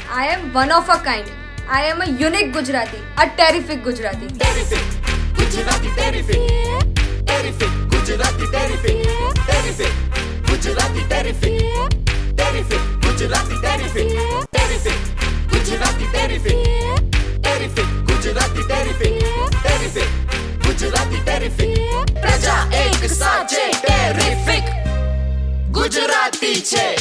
I am one of a kind. I am a unique Gujarati, a terrific Gujarati. Terrific, Gujarati terrific. Terrific, Gujarati terrific. Terrific, Gujarati terrific. Terrific, Gujarati terrific. Terrific, Gujarati terrific. Terrific, Gujarati terrific. Terrific, Gujarati terrific. प्रजा एक साथ છે terrific. Gujarati છે.